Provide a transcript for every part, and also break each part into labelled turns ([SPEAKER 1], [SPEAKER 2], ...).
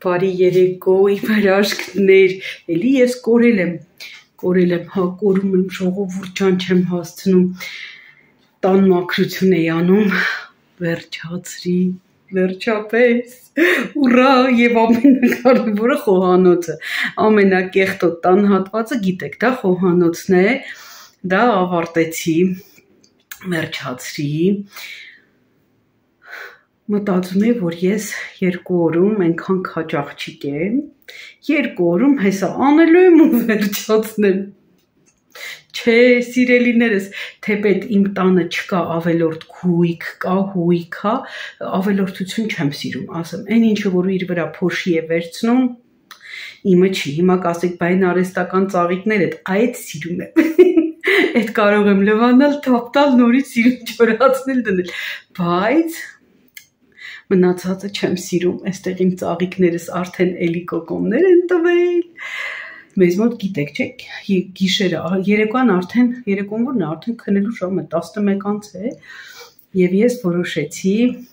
[SPEAKER 1] Բարի երեկո, իմ հրաշքներ, էլի ես կորել եմ, հա, կորում եմ, ժողովուրդ ջան չեմ հասցնում, տան մաքրություն էի անում, վերջացրի, վերջապես, ուռա, և ամենակարևորը խոհանոցը, ամենակեղտոտ տան հատվածը, գիտեք, դա խոհանոցն է, դա ավարտեցի, վերջացրի, մտածում եմ, որ ես 2 օրում այնքան քաջ աղջիկ եմ, 2 օրում հեսա անելու եմ ու վերջացնեմ, չէ, սիրելիներս, թեպետ իմ տանը չկա ավելորդ քույք, կա հույք, հա, ավելորդություն չեմ սիրում, ասեմ, այն ինչը, որ իր վրա փոշի է վերցնում, իմը չի, հիմա կասեք, բայն արեստական ծաղիկներ էդ, այդ սիրում եմ, այդ կարող եմ լվանալ, թափտալ, նորից սիրում չորացնել դնել, բայց մնացածը չեմ սիրում, այստեղ իմ ծաղիկներս արդեն էլի կոկոմներ են տվել, մեզ մոտ գիտեք, չէ, գիշերը, երեկոն որն է, արդեն քնելու ժամը 11 անց է, և ես որոշեցի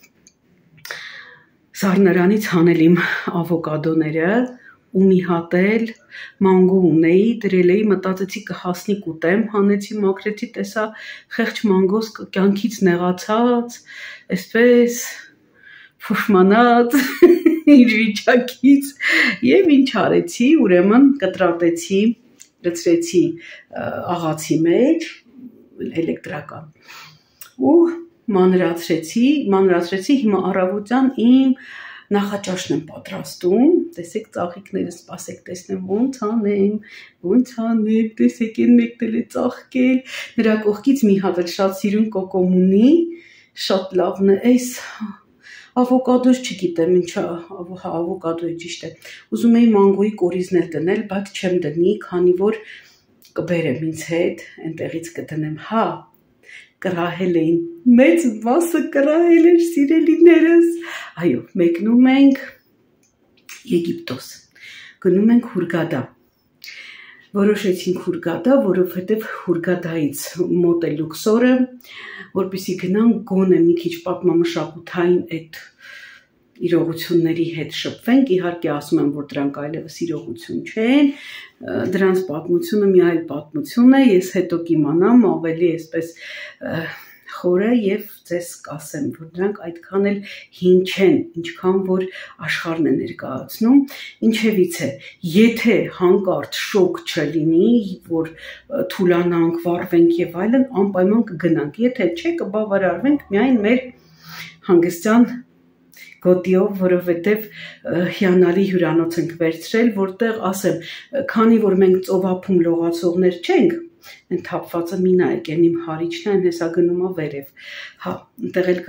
[SPEAKER 1] զարնարանից հանել իմ ավոկադոները, ու մի հատ էլ մանգո ունեի, դրել էի, մտածեցի կհասնի կուտեմ, հանեցի, մաքրեցի, տեսա խեղճ մանգոս կյանքից նեղացած, այսպես փոշմանած իր վիճակից և ինչ արեցի, ուրեմն կտրատեցի, լցրեցի աղացի մեջ, էլեկտրական ու մանրացրեցի, հիմա առավոտյան իմ նախաճաշն եմ պատրաստում, տեսեք ծաղիկները, սպասեք տեսնեմ ոնց անեմ, տեսեք են մեկնել է ծաղկել, նրա կողքից մի հատ շատ սիրուն կոկոմ ունի, շատ լավն է, այս ավոկադոս չգիտեմ ինչա, ավոկադո է ճիշտ է, ուզում էի մանգոյի կորիզներ դնել, բայց չեմ դնի, քանի որ կբերեմ ինձ հետ, այնտեղից կդնեմ, հա, կրահել էին, մեծ մասը կրահել էր սիրելիներս, այո, մեկնում ենք Եգիպտոս, գնում ենք Հուրգադա, որոշեցինք Հուրգադա, որովհետև Հուրգադայից մոտ է Լուքսորը, որպեսզի գնանք գոնե մի քիչ պատմամշակութային այդ իրողությունների հետ շփվենք, իհարկե ասում եմ, որ դրանք այլևս իրողություն չեն, դրանց պատմությունը մի այլ պատմություն է, ես հետո կիմանամ ավելի այսպես խորը և ձեզ կասեմ, որ դրանք այդքան էլ հին չեն, ինչքան որ աշխարհն է ներկայացնում, ինչևից է, եթե հանկարծ շոկ չլինի, որ թուլանանք, վառվենք և այլն, անպայման կգնանք, եթե չէ, կբավարարվենք միայն մեր հանգստյան գոտիով, որովհետև հիանալի հյուրանոց ենք վերցրել, որտեղ ասեմ, քանի որ մենք ծովափում լողացողներ չենք, այն թափվածը մի նայեք, այն իմ հարիչն է, այն հեսա գնում է վերև, հա, այնտեղ էլ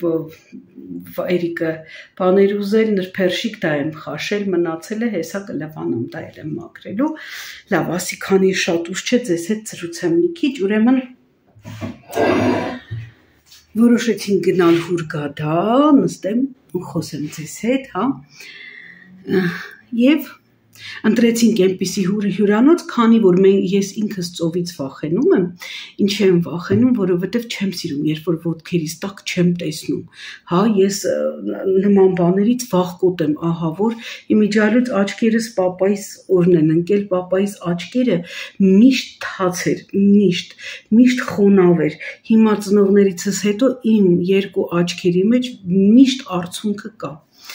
[SPEAKER 1] Էրիկը բաներ ուզել, նրբերշիկ դա եմ խաշել, մնացել է, հեսա կլվանամ, դա էլ եմ մաքրելու, լավ, ասի քանի շատ ուշ չէ, ձեզ հետ ծրուցեմ մի քիչ, ուրեմն որոշեցին գնալ Հուրգադա, նստեմ ու խոսեմ ձեզ հետ, հա, և ընտրեցինք այնպիսի հյուրանոց, քանի որ ես ինքս ծովից վախենում եմ, ինչ եմ վախենում, որովհետև չեմ սիրում, երբ որ ոտքերիս տակ չեմ տեսնում, հա, ես նման բաներից վախկոտ եմ, ահա որ իմիջիալուց աչքերս պապայիս օրն են ընկել, պապայիս աչքերը միշտ թաց էր, միշտ խոնավ էր, հիմա ծնողներիցս հետո իմ 2 աչքերի մեջ միշտ արցունքը կա,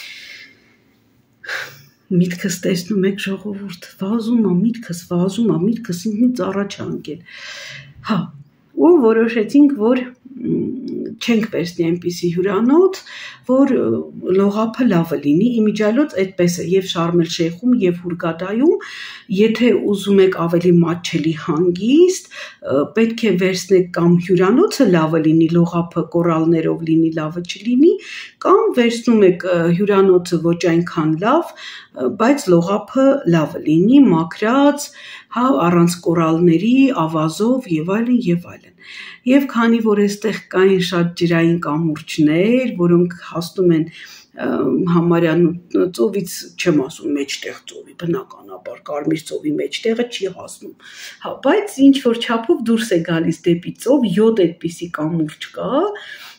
[SPEAKER 1] միտքս տեսնում եք ժողովուրդ, վազում է, միտքս ինքնից առաջ անկել, հա, ու որոշեցինք, որ չենք վերցնի այնպիսի հյուրանոց, որ լողափը լավը լինի, իմիջիալոց այդպես է, և Շարմ էլ Շեյխում, և Հուրգադայում, եթե ուզում եք ավելի մատչելի հանգիստ, պետք է վերցնեք կամ հյուրանոցը լավը լինի, լողափը կորալներով լինի, լավը չլինի, կամ վերցնում եք հյուրանոցը ոչ այնքան լավ, բայց լողափը լավը լինի, մաքրած, հա, առանց կորալների, ավազով և այլն և այլն։ Եվ քանի որ այստեղ կային շատ ջրային կամուրջներ, որոնք հասնում են համարյա ծովից, չեմ ասում մեջտեղ ծովի, բնականաբար Կարմիր ծովի մեջտեղը չի հասնում, հա, բայց ինչ որ չափով դուրս է գալիս դեպի ծով, յոթ այդպիսի կամուրջ կա,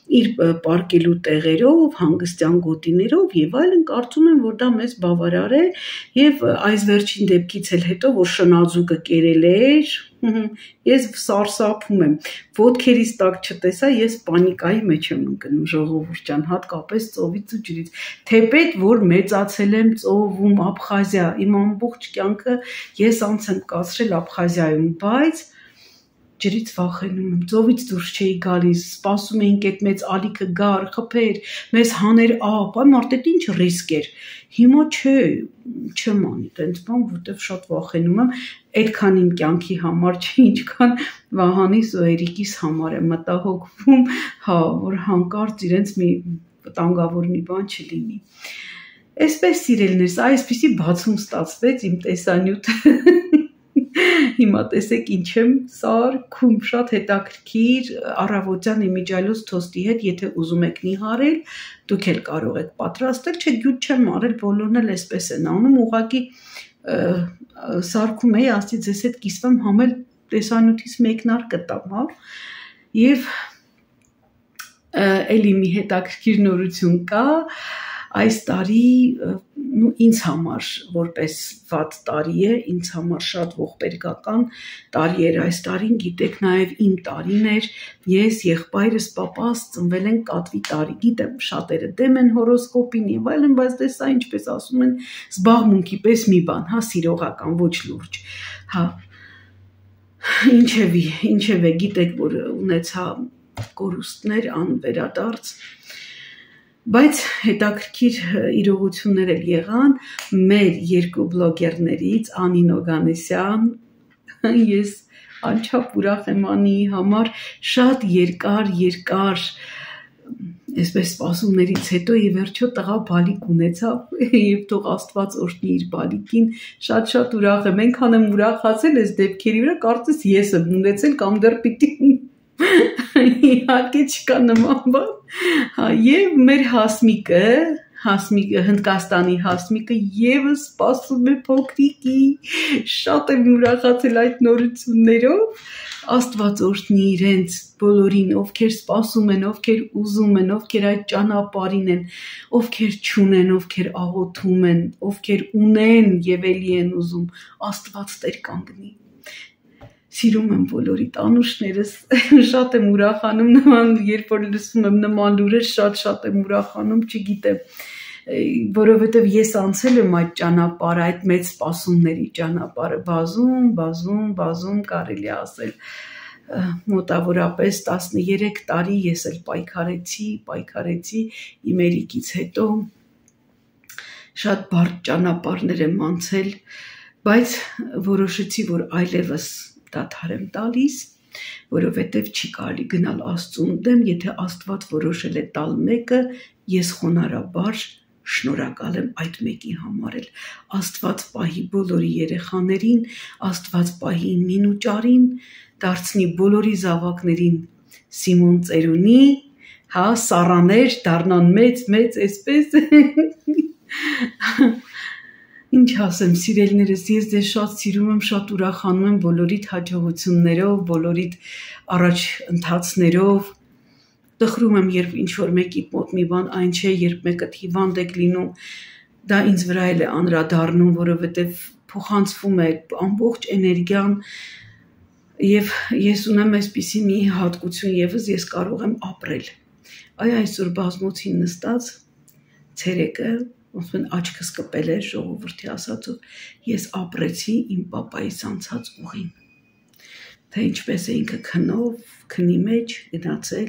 [SPEAKER 1] իր պարկելու տեղերով, հանգստյան գոտիներով եւ այլն, կարծում եմ, որ դա մեզ բավարար է եւ այս վերջին դեպքից էլ հետո, որ շնաձուկը կերել էր, ես սարսափում եմ, ոտքերից տակ չտեսա, ես պանիկայի մեջ եմ ընկնում, ժողովուրդ ջան, հատկապես ծովից ու ջրից, թեպետ որ մեծացել եմ ծովում, Աբխազիա, իմ ամբողջ կյանքը ես անց եմ կացրել Աբխազիայում, բայց ջրից վախենում եմ, ծովից դուրս չէի գալիս, սպասում էինք այդ մեծ ալիքը գար, խփեր, մեզ հաներ ապ, այ մարդ այդ ինչ ռիսկ էր, հիմա չեմ անի, տենց բան, որտեվ շատ վախենում եմ, այդքան իմ կյանքի համար չէ, ինչքան Վահանիս ու Էրիկիս համար եմ մտահոգվում, հա, որ հանկարծ իրենց մի վտանգավոր մի բան չլինի։ Այսպես սիրելիներս, այսպիսի բացում ստացվեց իմ տեսանյութը։ Հիմա տեսեք ինչ եմ սարքում, շատ հետաքրքիր առավոտյան իմիջիալոց թոստի հետ, եթե ուզում եք նիհարել, դուք էլ կարող եք պատրաստել, չէ գյուտ չեմ արել, բոլորն էլ այսպես են անում, ուղղակի սարքում էի, ասի ձեզ հետ կիսվեմ, համել տեսանյութից մեկնար կտամ, հա, եւ էլի մի հետաքրքիր նորություն կա, այս տարի ինձ համար որպես վատ տարի է, ինձ համար շատ ողբերգական տարի էր այս տարին, գիտեք նաև իմ տարին էր, ես եղբայրս պապաս ծնվել են կատվի տարի, գիտեմ շատերը դեմ են հորոսկոպին եւ այլն, բայց դե սա ինչպես ասում են, զբաղմունքի պես մի բան, հա, սիրողական, ոչ լուրջ, հա, ինչևէ, գիտեք, որ ունեցա կորուստներ, անվերադարձ, բայց հետաքրքիր իրողություններ էլ եղան, մեր երկու բլոգերներից, Անին Օգանեսյան, ես անչափ ուրախ եմ Անիի համար, շատ երկար, այսպես սպասումներից հետո ի վերջո տղա բալիկ ունեցավ եւ թող Աստված օրհնի իր բալիկին, շատ ուրախ եմ, այնքան եմ ուրախացել այս դեպքերի վրա, կարծես ես եմ ունեցել կամ դեռ պիտի իհարկե չկա նման բան, հա, եւ մեր Հասմիկը, Հնդկաստանի Հասմիկը եւս սպասում է փոքրիկի, շատ եմ ուրախացել այդ նորություններով, Աստված օրհնի իրենց բոլորին, ովքեր սպասում են, ովքեր ուզում են, ովքեր այդ ճանապարհին են, ովքեր չունեն, ովքեր աղոթում են, ովքեր ունեն եւ էլի են ուզում, Աստված Տեր կանգնի։ Սիրում եմ բոլորիդ անուշներս, շատ եմ ուրախանում նման, երբ որ լսում եմ նման լուրեր, շատ եմ ուրախանում, չգիտեմ, որովհետև ես անցել եմ այդ ճանապարհը, այդ մեծ սպասումների ճանապարհը, բազում, կարելի է ասել, մոտավորապես 13 տարի ես էլ պայքարեցի իմ Էրիկից հետո, շատ բարդ ճանապարհներ եմ անցել, բայց որոշեցի, որ այլևս դադար եմ տալիս, որովհետև չի կարելի գնալ Աստծուն դեմ, եթե Աստված որոշել է տալ մեկը, ես խոնարհաբար շնորհակալ եմ այդ մեկի համար էլ, Աստված պահի բոլորի երեխաներին, Աստված պահի մին ու ճարին, դարձնի բոլորի զավակներին Սիմոն ծերունի, հա, Սառաներ դառնան մեծ, այսպես Ինչ ասեմ, սիրելիներս, ես դες շատ սիրում եմ, շատ ուրախանում եմ բոլորիդ հաջողություններով, բոլորիդ առաջ ընթացներով, տխրում եմ, երբ ինչ-որ մեկիդ մոտ մի բան այն չէ, երբ մեկը հիվանդ եք լինում, դա ինձ վրա էլ է անդրադառնում, որովհետև փոխանցվում է ամբողջ էներգիան, եւ ես ունեմ այսպիսի մի հատկություն եւս, ես կարող եմ ապրել, այսօր բազմոցին նստած, ցերեկը ոնց աչքս կպել էր ժողովրդի ասածով, ես ապրեցի իմ պապայիս անցած ուղին, թե ինչպես է ինքը քնի մեջ գնացել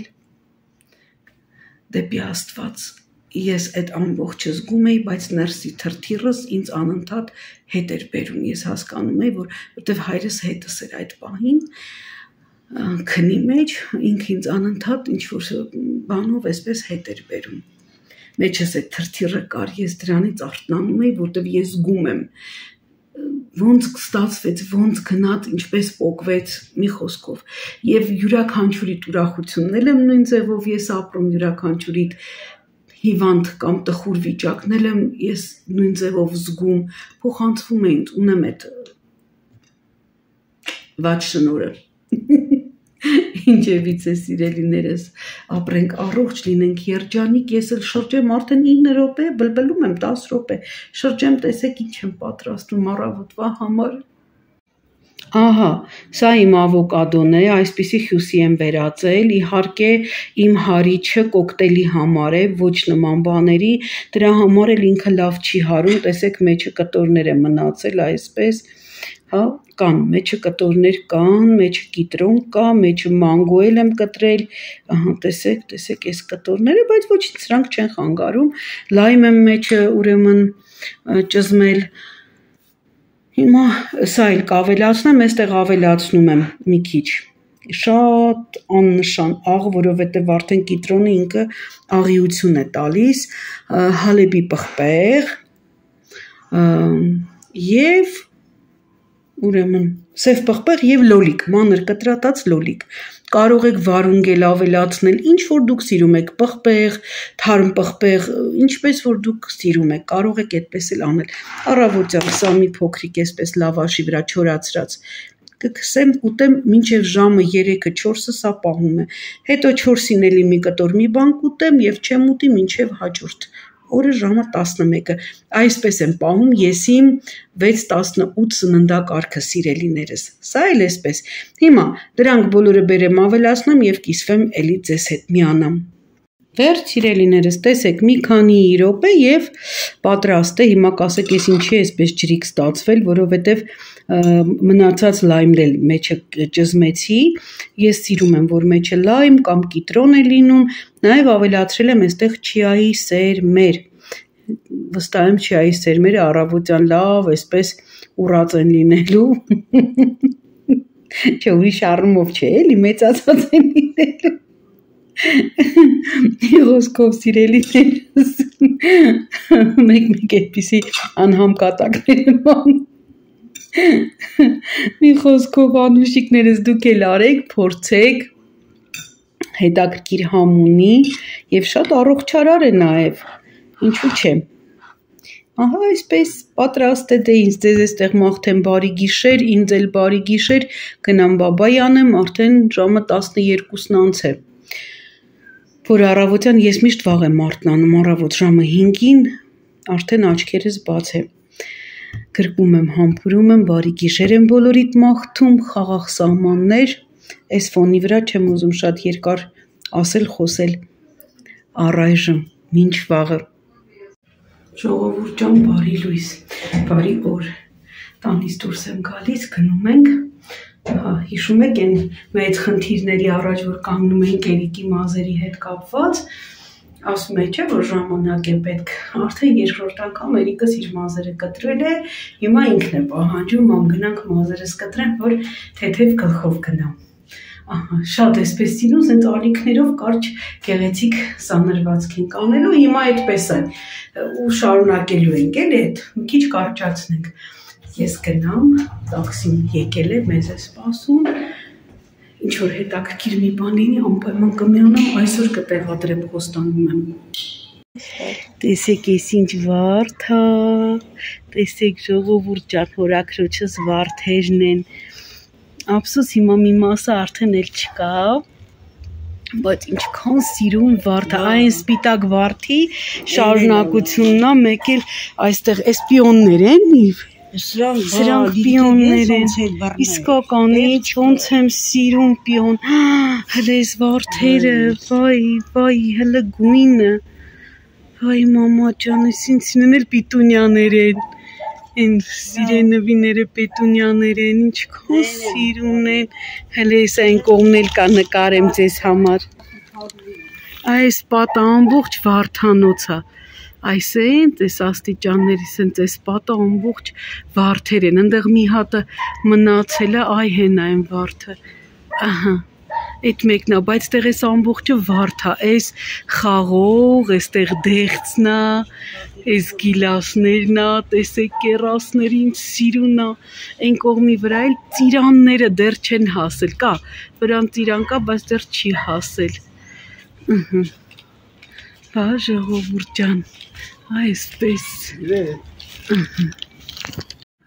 [SPEAKER 1] դեպի Աստված, ես այդ ամբողջը զգում էի, բայց ներսի թրթիռս ինձ անընդհատ հետ էր բերում, ես հասկանում էի, որտեվ հայրս հետս էր այդ պահին, քնի մեջ, ինքը ինձ անընդհատ ինչ-որ բանով այսպես հետ էր բերում, մեջս այդ թրթիռը կար, ես դրանից արթնանում էի, որտև ես զգում եմ, ոնց ստացվեց, ոնց գնաց, ինչպես պոկվեց, մի խոսքով, եւ յուրաքանչյուրիդ ուրախությունն եմ նույն ձևով ես ապրում, յուրաքանչյուրիդ հիվանդ կամ տխուր վիճակն եմ ես նույն ձևով զգում, փոխանցվում է ինձ, ունեմ այդ վատ շնորհը, Ինչևից է սիրելիներս, ապրենք առողջ լինենք երջանիկ, ես էլ շրջեմ արդեն 9 րոպե, բլբլում եմ 10 րոպե, շրջեմ տեսեք ինչ եմ պատրաստում առավոտվա համար։ Ահա, սա իմ ավոկադոն է, այսպիսի հյուսի եմ վերածել, իհարկե իմ հարիչը կոկտեյլի համար է, ոչ նման բաների, դրա համար էլ ինքը լավ չի հարում, տեսեք մեջը կտորներ է մնացել այսպես, հա, կան, մեջը կտորներ կան, մեջը կիտրոն կա, մեջը մանգո էլ եմ կտրել, ահա, տեսեք այս կտորները, բայց ոչինչ սրանք չեն խանգարում, լայմ եմ մեջը ուրեմն ճզմել, հիմա սա էլ կավելացնեմ, այստեղ ավելացնում եմ մի քիչ, շատ աննշան աղ, որովհետև արդեն կիտրոնը ինքը աղիություն է տալիս, հալեբի պղպեղ և ուրեմն սև պղպեղ և լոլիկ, մանր կտրատած լոլիկ, կարող եք վարունգել ավելացնել, ինչ որ դուք սիրում եք, պղպեղ, թարմ պղպեղ, ինչպես որ դուք սիրում եք, կարող եք այդպես էլ անել, առավոտյան սա մի փոքրիկ այսպես լավաշի վրա չորացրած, կքսեմ, կուտեմ մինչև ժամը 3-ը 4-ը սա պահում է, հետո 4-ին էլի մի կտոր մի բան կուտեմ և չեմ ուտի մինչև հաջորդ օրը ժամը 11-ը, այսպես եմ պահում ես իմ 6-18 սննդակարգը սիրելիներս, սա էլ այսպես, հիմա դրանք բոլորը բերեմ ավելացնեմ և կիսվեմ էլի ձեզ հետ միանամ։ Վերջ սիրելիներս, տեսեք մի քանի րոպե և պատրաստ է, հիմա կասեք ես ինչի է այսպես ջրիկ ստացվել, որովհետև մնացած լայմն էլ մեջը ճզմեցի, ես սիրում եմ, որ մեջը լայմ կամ կիտրոն է լինում, նաև ավելացրել եմ այստեղ չիայի սերմեր, վստահ եմ չիայի սերմերը առավոտյան լավ այսպես ուռած են լինելու, չէ ուրիշ առումով չէ էլի մեծացած են լինելու, մի խոսքով սիրելիներս, մեկ այդպիսի անհամ կատակներ եմ անում, մի խոսքով անուշիկներս դուք էլ արեք, փորձեք, հետաքրքիր համ ունի և շատ առողջարար է նաև, ինչու չէ, ահա այսպես պատրաստ է, դե ինձ ձեզ էստեղ մաղթեմ բարի գիշեր, ինձ էլ բարի գիշեր, գնամ բաբայ անեմ, արդեն ժամը 12-ն անց է, որ առավոտյան ես միշտ վաղ եմ արթնանում, առավոտ ժամը 5-ին արդեն աչքերս բաց է, գրկում եմ, համբուրում եմ, բարի գիշեր եմ բոլորիդ մաղթում, խաղաղ սահմաններ, այս ֆոնի վրա չեմ ուզում շատ երկար ասել, խոսել, առայժմ, մինչ վաղը, ժողովուրդ ջան, բարի լույս, բարի օր, տանից դուրս եմ գալիս, գնում ենք, հիշում եք այն մեծ խնդիրների առաջ, որ կանգնում ենք Էրիկի մազերի հետ կապված, ասում է չէ, որ ժամանակ է պետք, արդեն երկրորդ անգամ Էրիկս իր մազերը կտրել է, հիմա ինքն է պահանջում, մամ գնանք մազերս կտրեմ, որ թեթև գլխով գնամ, շատ այսպես սիրուն, սենց ալիքներով կարճ գեղեցիկ սանրվածք ենք անելու, հիմա այդպես է, ու շարունակելու ենք էլի այդ, մի քիչ կարճացնենք, ես գնամ, տաքսին եկել է, մեզ է սպասում, ինչ-որ հետաքրքիր մի բան լինի, անպայման կմիանամ, այսօր կտեղադրեմ, խոստանում եմ։ Տեսեք ես ինչ վարդ է, տեսեք ժողովուրդ ջան, հորաքրոջս վարդերն են, ափսոս հիմա մի մասը արդեն էլ չկա, բայց ինչքան սիրուն վարդ է, այն սպիտակ վարդի շարունակությունն է, մեկ էլ այստեղ այս պիոններ են, սրանք պիոններ են, իսկականից ոնց եմ սիրում պիոն, հլե այս վարդերը, վայ, հլե գույնը, վայ մամա ջան, ես ինձին էլ պիտունյաներ են, են սիրենվիները պետունյաներ են, ինչքան սիրուն են, հլե ես այն կողմն էլ կա նկարեմ ձեզ համար, այս պատը ամբողջ վարդանոց է, այս են, այս աստիճանների սենց այս պատը ամբողջ վարդեր են, ընդեղ մի հատը մնացել է, այ հեն այն վարդը, ահա, այդ մեկն է, բայց տեղ այս ամբողջը վարդ է, այս խաղող, այստեղ դեղցն է, այս գիլասներն է, տեսեք կերասները ինչ սիրուն է, այն կողմի վրա էլ ծիրանները դեռ չեն հասել, կա, վրան ծիրան կա, բայց դեռ չի հասել, բա ժողովուրդ ջան, այսպես,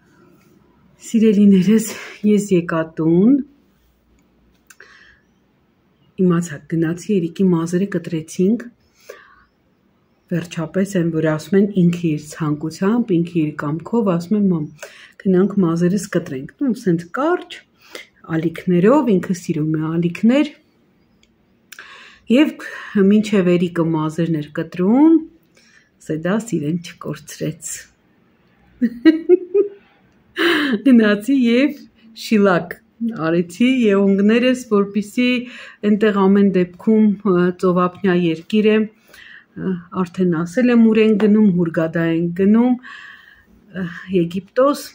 [SPEAKER 1] սիրելիներս, ես եկա տուն, իմացակ գնացի Երիկի մազերը կտրեցինք, վերջապես են, որ ասում են ինքը իր ցանկությամբ, ինքը իր կամքով, ասում են մամ, գնանք մազերս կտրենք, ու սենց կարճ, ալիքներով, ինքը սիրում է ալիքներ, և մինչև Երիկը մազերն էր կտրում, Սեդաս իրեն չկորցրեց, գնացի և շիլակ արեցի եունգներս, որպիսի ենտեղ ամեն դեպքում ծովապնյա երկիր է, արդեն ասել եմ ուր են գնում, հուրգադա են գնում, Եգիպտոս,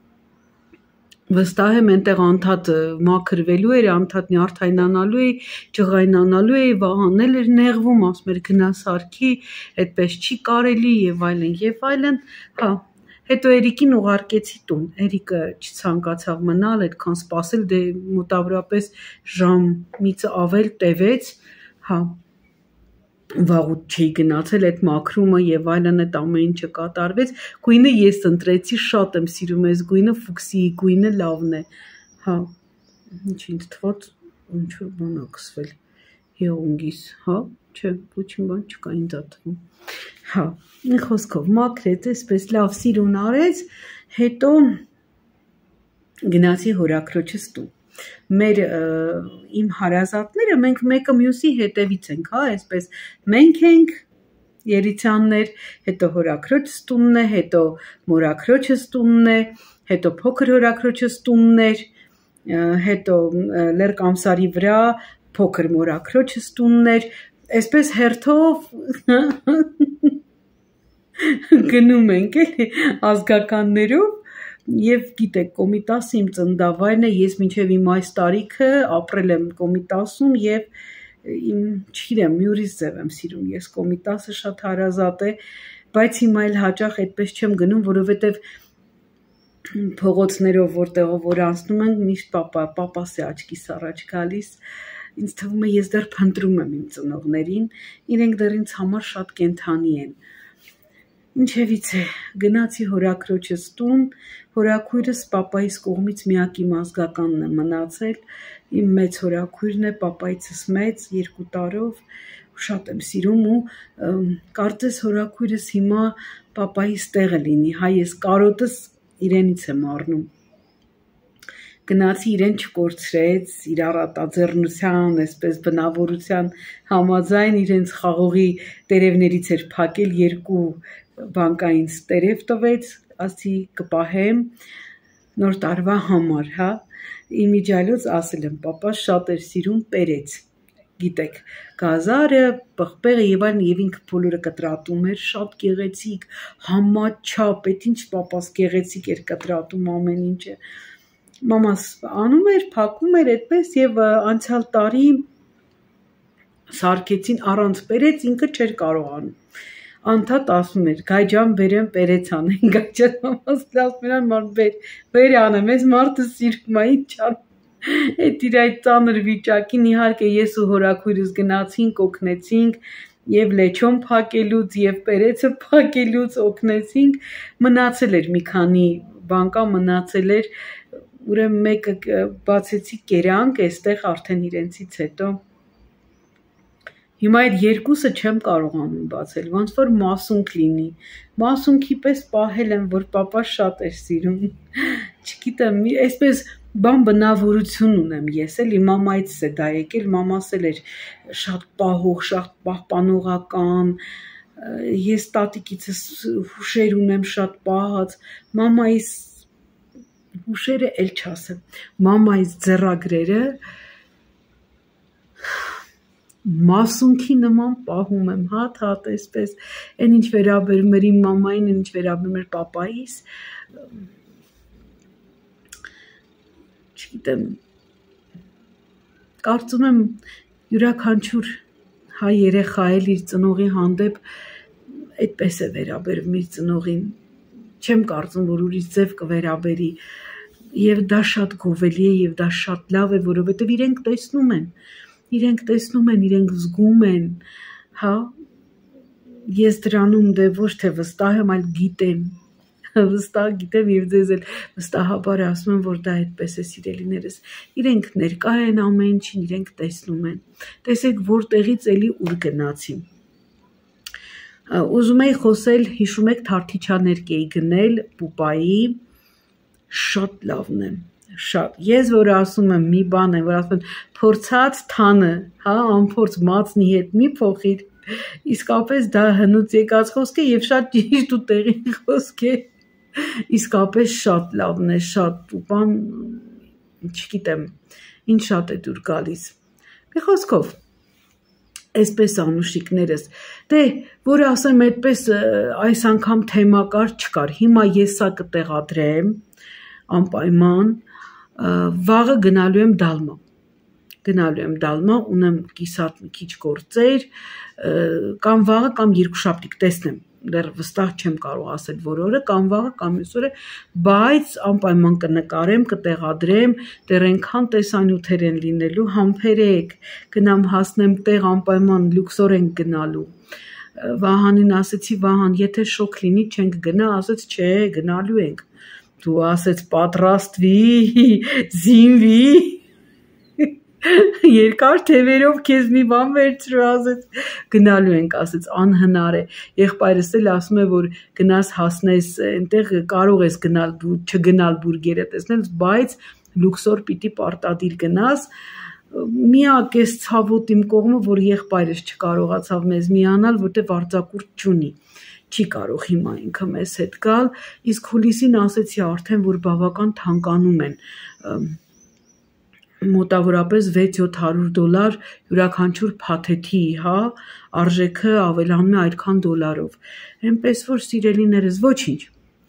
[SPEAKER 1] վստահ եմ ենտեղ անդհատ մաքրվելու էր, անդհատ նյարդայնանալու է, ջղայնանալու է, վահանել էր նեղվում, ասում էր գնա սարքի, այդպես չի կարելի և այլն, հա, հետո Երիկին ուղարկեցի տուն, Երիկը չցանկացավ մնալ, այդքան սպասել, դե մոտավորապես ժամից ավել տևեց, հա, վաղուց չի գնացել, այդ մաքրումը և այլն այդ ամեն ինչը կատարվեց, գույնը ես ընտրեցի, շատ եմ սիրում ես գույնը, ֆուկսիի գույնը լավն է, հա, ինչ ինձ թված, ինչ-որ բան ա կսվել, եղունգիս, հա, չէ, ոչին բան չկա ինձ ատվում, հա, մի խոսքով մաքրեց, այսպես լավ սիրուն արեց, հետո գնացի հորաքրոջս տուն, մեր իմ հարազատները, մենք մեկը մյուսի հետևից ենք, հա, այսպես, մենք ենք երիցյաններ, հետո հորաքրոջս տունն է, հետո մորաքրոջս տունն է, հետո փոքր հորաքրոջս տունն էր, հետո Լերկամսարի վրա փոքր մորաքրոջս տունն էր, այսպես հերթով գնում ենք ազգականներով, և գիտեք, Կոմիտասը իմ ծննդավայրն է, ես մինչև իմ այս տարիքը ապրել եմ Կոմիտասում և չգիտեմ, մյուրից ձև եմ սիրում, ես Կոմիտասը շատ հարազատ է, բայց հիմա էլ հաճախ այդպես չեմ գնում, որովհետև փողոցներով որտեղով որ անցնում ենք, միշտ պապաս է աչքիս առաջ գալիս, ինձ թվում է ես դեռ փնտրում եմ իմ ծնողներին, իրենք դեռ ինձ համար շատ կենդանի են, ինչևից է, գնացի հորաքրոջս տուն, հորաքույրս պապայիս կողմից միակ իմ ազգականն է մնացել, իմ մեծ հորաքույրն է, պապայիցս մեծ, 2 տարով, շատ եմ սիրում ու կարծես հորաքույրս հիմա պապայիս տեղը լինի, հայ ես կարոտս իրենից եմ առնում, գնացի իրեն չկորցրեց, իր առատաձեռնության, այսպես բնավորության համաձայն իրենց խաղողի տերևներից էր փակել 2 բանկային տերև տվեց, ասի կպահեմ նոր տարվա համար, հա, իմիջիալոց ասել եմ, պապաս շատ էր սիրում պերեց, գիտեք, գազարը, պղպեղը և այլն և ինքը բոլորը կտրատում էր, շատ գեղեցիկ, համաչափ, այդ ինչ պապաս գեղեցիկ էր կտրատում ամեն ինչը, մամաս անում էր, փակում էր այդպես և անցյալ տարի սարքեցին առանց պերեց, ինքը չէր կարող անում, անդհատ ասում էր, գայջան բերեմ պերեց անեն, գայջան մամաս ասում էր, բեր անեմ, ես մարդը սիրում է, ինչ անեմ, այդ իր այդ ծանր վիճակին, իհարկե ես ու հորաքույրս գնացինք, օգնեցինք, և լեչոն փակելուց, և պերեցը փակելուց օգնեցինք, մնացել էր մի քանի բանկա, մնացել էր, ուրեմն մեկը բացեցի կերանք, այստեղ արդեն իրենցից հետո, հիմա այդ 2-ը չեմ կարողանում բացել, ոնց որ մասունք լինի, մասունքի պես պահել եմ, որ պապաս շատ էր սիրում, չգիտեմ, այսպես բան բնավորություն ունեմ ես, էլի մամայից է դա եկել, մամաս էլ էր շատ պահող, շատ պահպանողական, ես տատիկիցս հուշեր ունեմ շատ պահած, մամայիս հուշերը էլ չասեմ, մամայիս ձեռագրերը մասունքի նման պահում եմ, հատ, այսպես, այն ինչ վերաբերում էր իմ մամային, այն ինչ վերաբերում էր պապայիս, չգիտեմ, կարծում եմ յուրաքանչյուր հայ երեխա էլ իր ծնողի հանդեպ այդպես է վերաբերվում իր ծնողին, չեմ կարծում, որ ուրիշ ձև կվերաբերի, և դա շատ գովելի է, և դա շատ լավ է, որովհետև իրենք տեսնում են, իրենք զգում են, հա, ես դրանում դե ոչ թե վստահ եմ, այլ գիտեմ, վստահ գիտեմ եւ ձեզ էլ վստահաբար ասում եմ, որ դա այդպես է, սիրելիներս։ Իրենք ներկա են ամեն ինչին, իրենք տեսնում են։ Տեսեք, որտեղից էլի ուր գնացի։ Ուզում էի խոսել, հիշում եք, թարթիչաներկ էի գնել պուպայի, շատ լավն է, շատ։ Ես որ ասում եմ մի բան է, որ ասում են փորձած թանը, հա, անփորձ մածնի հետ մի փոխիր, իսկապես դա հնուց եկած խոսք է եւ շատ ճիշտ ու տեղին խոսք է, իսկապես շատ լավն է, շատ պուպան, չգիտեմ, ինչ շատ է դուր գալիս։ Մի խոսքով, այսպես անուշիկներս, դե, որ ասեմ այդպես այս անգամ թեմակար չկար, հիմա ես սա կտեղադրեմ, անպայման, վաղը գնալու եմ դալմա, ունեմ կիսատ մի քիչ գործեր, կամ վաղը կամ երկուշաբթի կտեսնեմ, դեռ վստահ չեմ կարող ասել որ օրը, կամ վաղը կամ մյուս օրը, բայց անպայման կնկարեմ, կտեղադրեմ, դեռ այնքան տեսանյութեր են լինելու, համբերեք, գնամ հասնեմ տեղ, անպայման լյուքսոր ենք գնալու։ Վահանին ասեցի, Վահան, եթե շոկ լինի չենք գնա, ասեց չէ, գնալու ենք։ Դու ասեց պատրաստվի, զինվի, երկար թևերով քեզ մի բան վերցրու, ասեց գնալու ենք, ասեց անհնար է։ Եղբայրս էլ ասում է, որ գնաս հասնես այնտեղ կարող ես գնալ, չգնալ բուրգերը տեսնել, բայց լյուքսոր պիտի պարտադիր գնաս։ Միակ էս ցավոտ իմ կողմը, որ եղբայրս չկարողացավ մեզ միանալ, որտեղ արձակուրդ չունի։ Չի կարող հիմա ինքը մեզ հետ գալ, իսկ հուլիսին ասեցի արդեն, որ բավական թանկանում են, մոտավորապես $600-700 յուրաքանչյուր փաթեթի, հա, արժեքը ավելանում է այդքան դոլարով, այնպես որ սիրելիներս ոչինչ,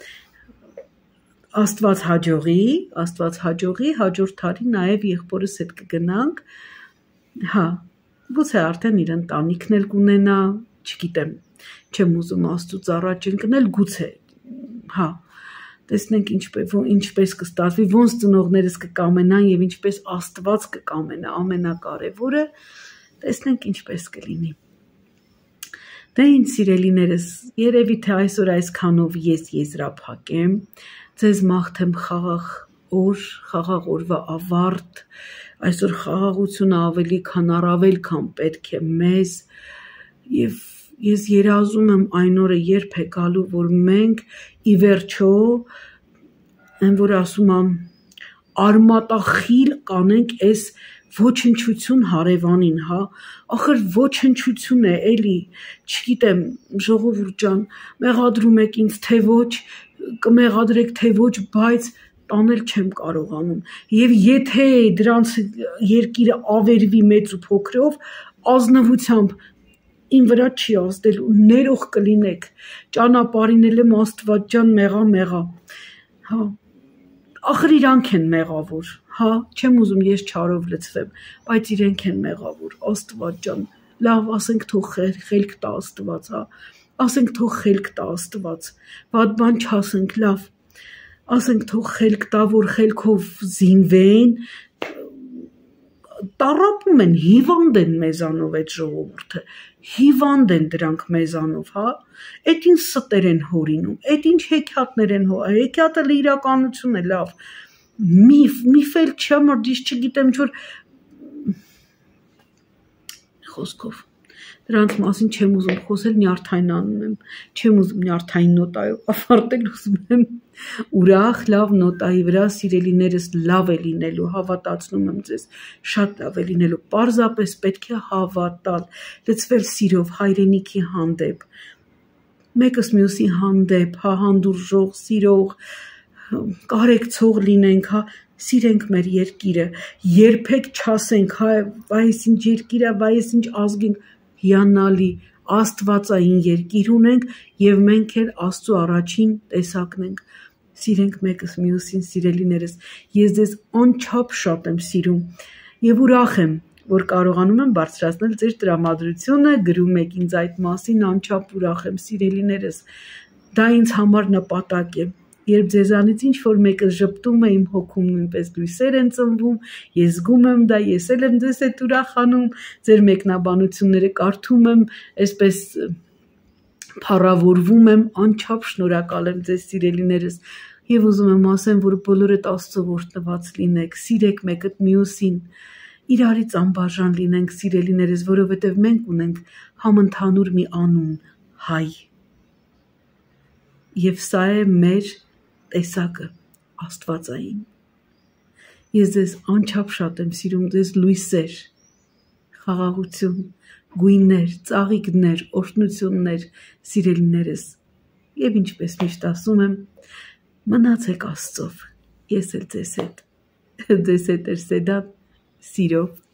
[SPEAKER 1] Աստված հաջողի, հաջորդ տարի նաև եղբորս հետ կգնանք, հա, գուցե արդեն իր ընտանիքն էլ կունենա, չգիտեմ, չեմ ուզում Աստծուց առաջ ընկնել, գուցե, հա, տեսնենք ինչպես կստացվի, ոնց ծնողներս կկամենան եւ ինչպես Աստված կկամենա, ամենակարևորը, տեսնենք ինչպես կլինի։ Դե ինձ սիրելիներս, երևի թե այսօր այսքանով ես եզրափակեմ, ձեզ մաղթեմ խաղաղ օրվա ավարտ, այսօր խաղաղությունը ավելի քան առավել քան պետք է մեզ եւ ես երազում եմ այն օրը երբ է գալու, որ մենք ի վերջո, այն որ ասում եմ, արմատախիլ կանենք այս ոչնչություն հարևանին, հա, ախր ոչնչություն է, էլի, չգիտեմ, ժողովուրդ ջան, մեղադրում եք ինձ թե ոչ, կմեղադրեք թե ոչ, բայց տանել չեմ կարողանում, եւ եթե դրանց երկիրը ավերվի մեծ ու փոքրով, ազնվությամբ իմ վրա չի ազդելու, ներող կլինեք, ճանապարհին էլ եմ Աստված ջան մեղա, հա, ախր իրանք են մեղավոր, հա, չեմ ուզում ես չարով լցվեմ, բայց իրենք են մեղավոր, Աստված ջան, լավ, ասենք թող խելք տա Աստված, հա, ասենք թող խելք տա Աստված, վատ բան չասենք, լավ, ասենք թող խելք տա, որ խելքով զինվեն, տառապում են, հիվանդ են մեզանով այդ ժողովուրդը, հիվանդ են դրանք մեզանով, հա, այդ ինչ ստեր են հորինում, այդ ինչ հեքիաթներ են հորինում, հեքիաթը իրականություն է, լավ, միֆ էլ չամրդից չգիտեմ, որ խոսքով, դրանց մասին չեմ ուզում խոսել, նյարդայնանում եմ, չեմ ուզում նյարդային նոտայով ավարտել, ուզում եմ ուրախ, լավ նոտայի վրա, սիրելիներս լավ է լինելու, հավատացնում եմ ձեզ, շատ լավ է լինելու, պարզապես պետք է հավատալ, լցվել սիրով, հայրենիքի հանդեպ, մեկս մյուսի հանդեպ, հա, հանդուրժող, սիրող, կարեկցող լինենք, հա, սիրենք մեր երկիրը, երբեք չասենք, հա, այս ինչ երկիր է, այս ինչ ազգ ենք, հիանալի, աստվածային երկիր ունենք եւ մենք էլ Աստծո առաջին տեսակն ենք, սիրենք մեկս մյուսին, սիրելիներս, ես ձեզ անչափ շատ եմ սիրում եւ ուրախ եմ, որ կարողանում եմ բարձրացնել ձեր տրամադրությունը, գրում եք ինձ այդ մասին, անչափ ուրախ եմ, սիրելիներս, դա ինձ համար նպատակ է, երբ ձեզանից ինչ-որ մեկը ժպտում է, իմ հոգում նույնպես լույսեր են ծնվում, ես զգում եմ դա, ես էլ եմ ձեզ հետ ուրախանում, ձեր մեկնաբանությունները կարդում եմ, այսպես Փառավորվում եմ, անչափ շնորհակալ եմ ձեզ սիրելիներս եւ ուզում եմ ասեմ, որ բոլորդ Աստծո որդնված լինեք, սիրեք մեկը մյուսին, իրարից անբաժան լինենք սիրելիներս, որովհետեւ մենք ունենք համընդհանուր մի անուն՝ հայ։ Եվ սա է մեր տեսակը աստվածային։ Ես ձեզ անչափ շատ եմ սիրում, ձեզ լույսեր, խաղաղություն, գույներ, ծաղիկներ, օրհնություններ, սիրելիներս, եւ ինչպես միշտ ասում եմ, մնացեք Աստծով, ես էլ ձեզ հետ էր Սեդան, սիրով։